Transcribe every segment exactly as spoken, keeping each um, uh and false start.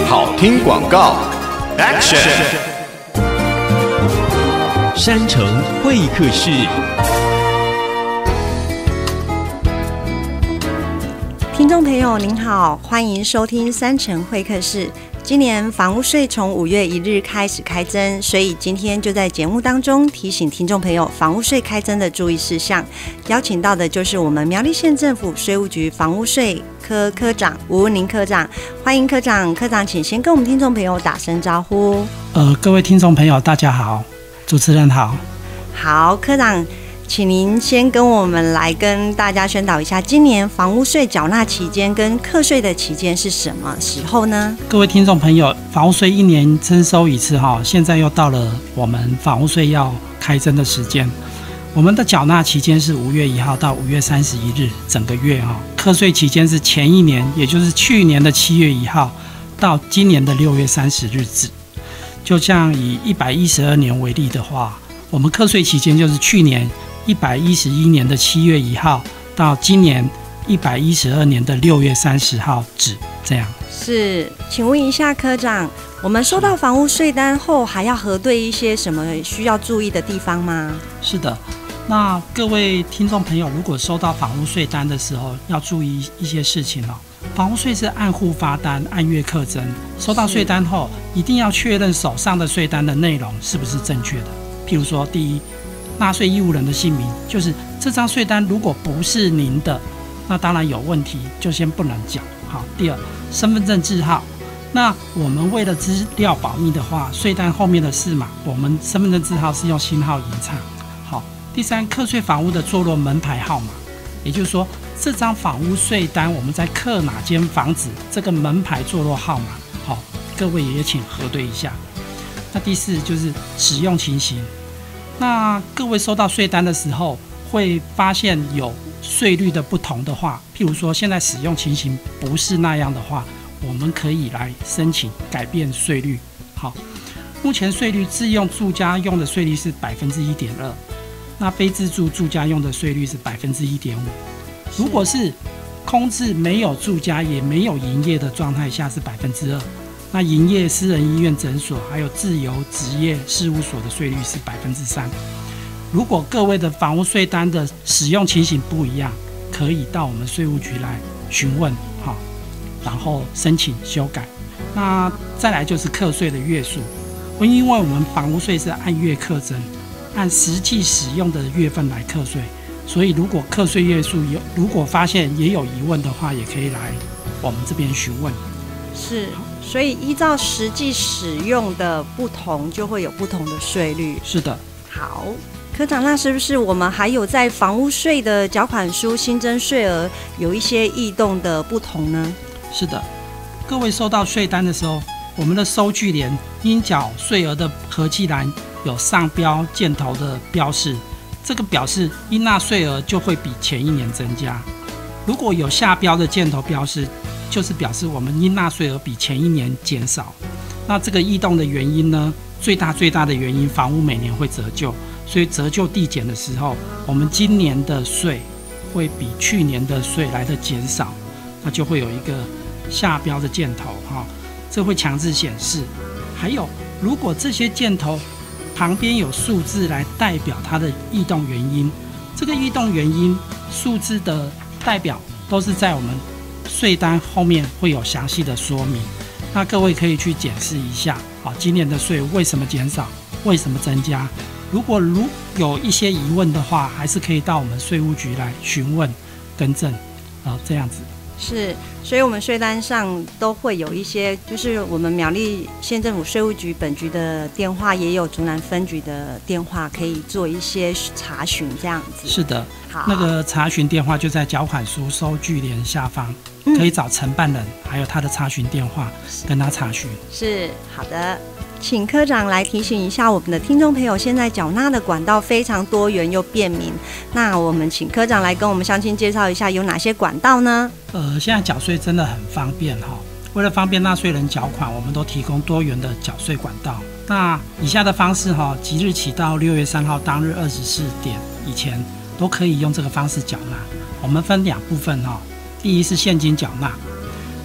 好听广告 ，Action！ 山城会客室。 听众朋友您好，欢迎收听山城会客室。今年房屋税从五月一日开始开征，所以今天就在节目当中提醒听众朋友房屋税开征的注意事项。邀请到的就是我们苗栗县政府税务局房屋税科科长吴文林科长，欢迎科长。科长，请先跟我们听众朋友打声招呼。 呃，各位听众朋友，大家好，主持人好。 好，科长，请您先跟我们来跟大家宣导一下，今年房屋税缴纳期间跟课税的期间是什么时候呢？ 各位听众朋友，房屋税一年征收一次哈，现在又到了我们房屋税要开征的时间。我们的缴纳期间是五月一号到五月三十一日，整个月哈。课税期间是前一年，也就是去年的七月一号到今年的六月三十日止。就像以一百一十二年为例的话，我们课税期间就是去年一百一十一年的七月一号到今年一百一十二年的六月三十号止，这样。 是，请问一下科长，我们收到房屋税单后，还要核对一些什么需要注意的地方吗？ 是的，那各位听众朋友，如果收到房屋税单的时候，要注意一些事情哦。房屋税是按户发单，按月课征。收到税单后，一定要确认手上的税单的内容是不是正确的。譬如说，第一，纳税义务人的姓名，就是这张税单如果不是您的，那当然有问题，就先不能缴。好，第二，身份证字号。那我们为了资料保密的话，税单后面的四码，我们身份证字号是用星号隐藏。好，第三，课税房屋的坐落门牌号码，也就是说，这张房屋税单我们在课哪间房子，这个门牌坐落号码，好，各位也请核对一下。那第四就是使用情形。那各位收到税单的时候，会发现有税率的不同的话，譬如说现在使用情形不是那样的话，我们可以来申请改变税率。好，目前税率自用住家用的税率是百分之一点二，那非自住住家用的税率是百分之一点五。如果是空置没有住家也没有营业的状态下是百分之二。那营业私人医院诊所还有自由职业事务所的税率是百分之三。如果各位的房屋税单的使用情形不一样，可以到我们税务局来询问，好，然后申请修改。那再来就是课税的月数，因为我们房屋税是按月课征，按实际使用的月份来课税，所以如果课税月数有，如果发现也有疑问的话，也可以来我们这边询问。 是。所以依照实际使用的不同，就会有不同的税率。 是的。 好，科长，那是不是我们还有在房屋税的缴款书新增税额有一些异动的不同呢？ 是的，各位收到税单的时候，我们的收据联应缴税额的合计栏有上标箭头的标示，这个表示应纳税额就会比前一年增加。如果有下标的箭头标示，就是表示我们应纳税额比前一年减少。那这个异动的原因呢？最大最大的原因，房屋每年会折旧，所以折旧递减的时候，我们今年的税会比去年的税来的减少，那就会有一个下标的箭头哈，这会强制显示。还有，如果这些箭头旁边有数字来代表它的异动原因，这个异动原因数字的代表都是在我们税单后面会有详细的说明，那各位可以去检视一下，好，今年的税为什么减少，为什么增加？如果如有一些疑问的话，还是可以到我们税务局来询问、更正，啊，这样子。 是，所以我们税单上都会有一些，就是我们苗栗县政府税务局本局的电话，也有竹南分局的电话，可以做一些查询，这样子。 是的， 好， 那个查询电话就在缴款书收据联下方，嗯、可以找承办人，还有他的查询电话，跟他查询。 是，好的。请科长来提醒一下我们的听众朋友，现在缴纳的管道非常多元又便民，那我们请科长来跟我们乡亲介绍一下有哪些管道呢？ 呃，现在缴税真的很方便哈，为了方便纳税人缴款，我们都提供多元的缴税管道。那以下的方式哈，即日起到六月三号当日二十四点以前，都可以用这个方式缴纳。我们分两部分哈，第一是现金缴纳。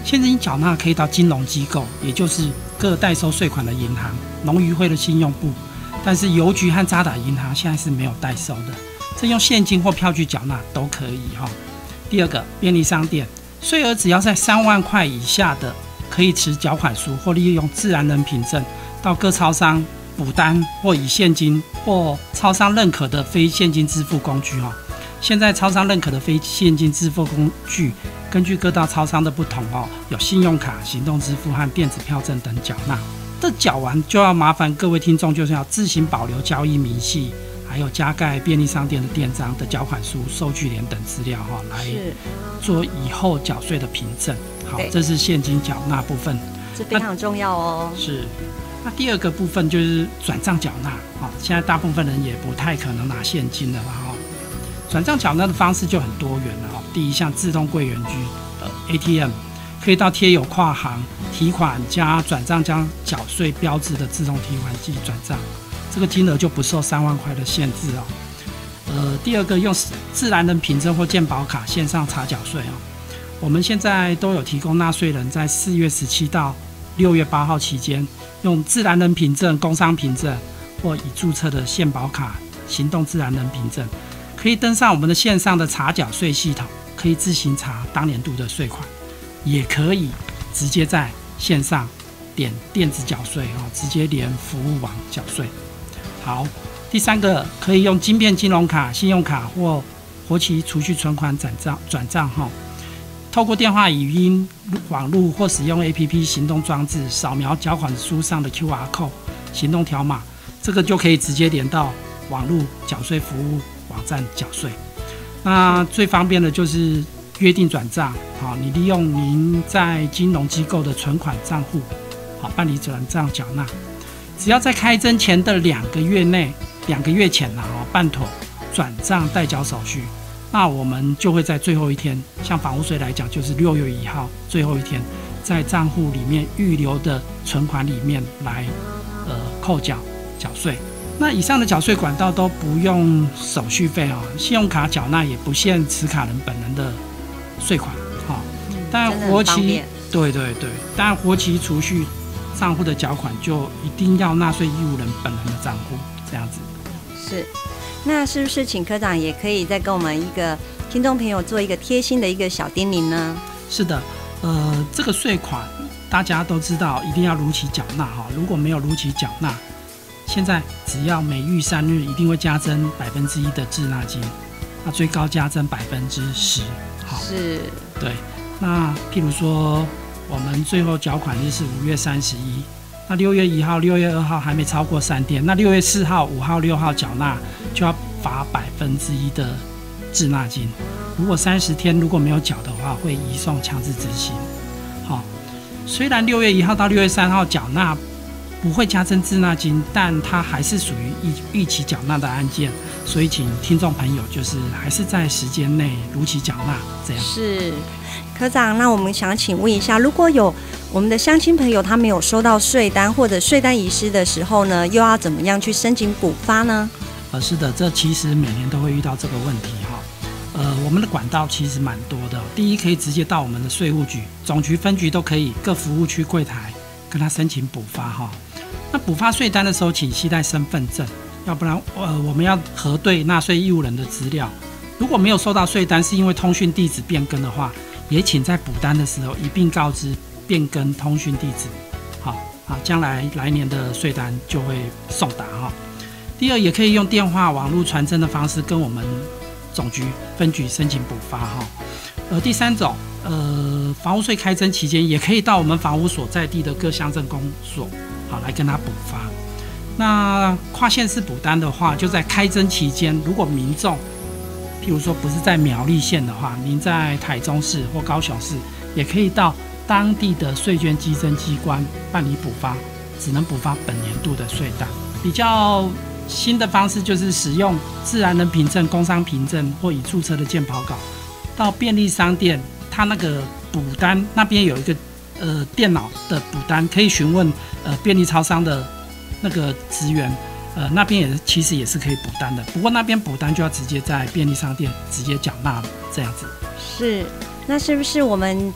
现金缴纳可以到金融机构，也就是各代收税款的银行、农渔会的信用部，但是邮局和渣打银行现在是没有代收的，这用现金或票据缴纳都可以哈。第二个，便利商店，税额只要在三万块以下的，可以持缴款书或利用自然人凭证到各超商补单，或以现金或超商认可的非现金支付工具哈。现在超商认可的非现金支付工具，根据各大超商的不同哦，有信用卡、行动支付和电子票证等缴纳。这缴完就要麻烦各位听众，就是要自行保留交易明细，还有加盖便利商店的店章的缴款书、收据联等资料哈，来做以后缴税的凭证。好，这是现金缴纳部分， 这非常重要哦。 是。那第二个部分就是转账缴纳啊，现在大部分人也不太可能拿现金了哈。转账缴纳的方式就很多元了哈。第一项自动柜员机呃 A T M 可以到贴有跨行提款加转账加缴税标志的自动提款机转账，这个金额就不受三万块的限制哦。呃，第二个用自然人凭证或健保卡线上查缴税哦。我们现在都有提供纳税人在四月十七到六月八号期间，用自然人凭证、工商凭证或已注册的健保卡、行动自然人凭证，可以登上我们的线上的查缴税系统，可以自行查当年度的税款，也可以直接在线上点电子缴税哦，直接连服务网缴税。好，第三个可以用晶片金融卡、信用卡或活期储蓄存款转账转账哈。透过电话、语音、网络或使用 A P P 行动装置，扫描缴款书上的 Q R code 行动条码，这个就可以直接连到网络缴税服务网站缴税。那最方便的就是约定转账，好，你利用您在金融机构的存款账户，好，办理转账缴纳。只要在开征前的两个月内，两个月前啦，办妥转账代缴手续。那我们就会在最后一天，像房屋税来讲，就是六月一号最后一天，在账户里面预留的存款里面来呃扣缴缴税。那以上的缴税管道都不用手续费哦，信用卡缴纳也不限持卡人本人的税款哈、哦。但活期对对对，但活期储蓄账户的缴款就一定要纳税义务人本人的账户这样子。 是。那是不是请科长也可以再跟我们一个听众朋友做一个贴心的一个小叮咛呢？ 是的，呃，这个税款大家都知道一定要如期缴纳哈，如果没有如期缴纳，现在只要每逾三日一定会加征百分之一的滞纳金，那最高加征百分之十。好， 是， 对。那譬如说，我们最后缴款日是五月三十一。那六月一号、六月二号还没超过三天，那六月四号、五号、六号缴纳就要罚百分之一的滞纳金。如果三十天如果没有缴的话，会移送强制执行。好，虽然六月一号到六月三号缴纳不会加征滞纳金，但它还是属于预预期缴纳的案件，所以请听众朋友就是还是在时间内如期缴纳，这样是。科长，那我们想请问一下，如果有我们的乡亲朋友他没有收到税单或者税单遗失的时候呢，又要怎么样去申请补发呢？ 呃，是的，这其实每年都会遇到这个问题哈。呃，我们的管道其实蛮多的。第一，可以直接到我们的税务局、总局、分局都可以，各服务区柜台跟他申请补发哈。那补发税单的时候，请携带身份证，要不然呃我们要核对纳税义务人的资料。如果没有收到税单，是因为通讯地址变更的话，也请在补单的时候一并告知变更通讯地址，好啊，将来来年的税单就会送达哈。第二，也可以用电话、网络传真的方式跟我们总局、分局申请补发哈。呃，第三种，呃，房屋税开征期间，也可以到我们房屋所在地的各乡镇公所，好来跟他补发。那跨县市补单的话，就在开征期间，如果民众譬如说不是在苗栗县的话，您在台中市或高雄市，也可以到当地的税捐稽征机关办理补发，只能补发本年度的税单。比较新的方式就是使用自然人凭证、工商凭证或已注册的健保稿，到便利商店，它那个补单那边有一个呃电脑的补单，可以询问呃便利超商的那个职员。呃，那边也其实也是可以补单的，不过那边补单就要直接在便利商店直接缴纳了，这样子。 是，那是不是我们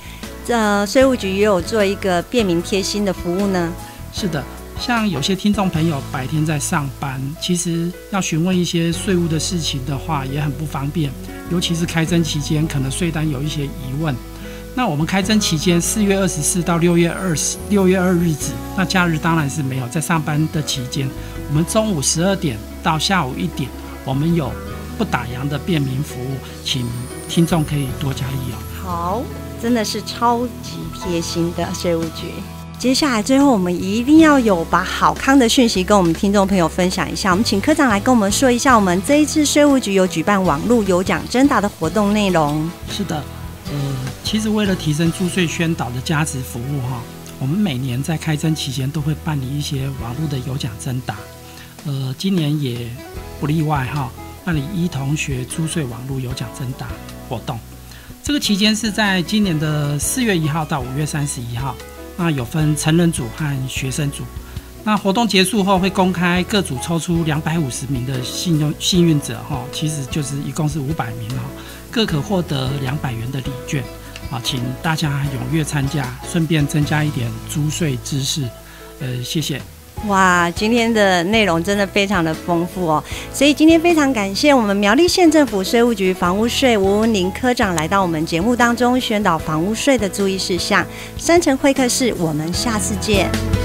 呃税务局也有做一个便民贴心的服务呢？ 是的，像有些听众朋友白天在上班，其实要询问一些税务的事情的话也很不方便，尤其是开征期间可能税单有一些疑问。那我们开征期间四月二十四到六月二十六月二日止，那假日当然是没有，在上班的期间，我们中午十二点到下午一点，我们有不打烊的便民服务，请听众可以多加利用。 好，真的是超级贴心的税务局。接下来最后我们一定要有把好康的讯息跟我们听众朋友分享一下，我们请科长来跟我们说一下我们这一次税务局有举办网络有奖征答的活动内容。 是的，呃，其实为了提升租税宣导的价值服务哈，我们每年在开征期间都会办理一些网络的有奖征答，呃，今年也不例外哈，办理一同学租税网络有奖征答活动。这个期间是在今年的四月一号到五月三十一号。那有分成人组和学生组，那活动结束后会公开各组抽出两百五十名的幸运幸运者哈，其实就是一共是五百名哈，各可获得两百元的礼券啊，请大家踊跃参加，顺便增加一点租税知识，呃，谢谢。 哇，今天的内容真的非常的丰富哦，所以今天非常感谢我们苗栗县政府税务局房屋税吴文玲科长来到我们节目当中宣导房屋税的注意事项。山城会客室，我们下次见。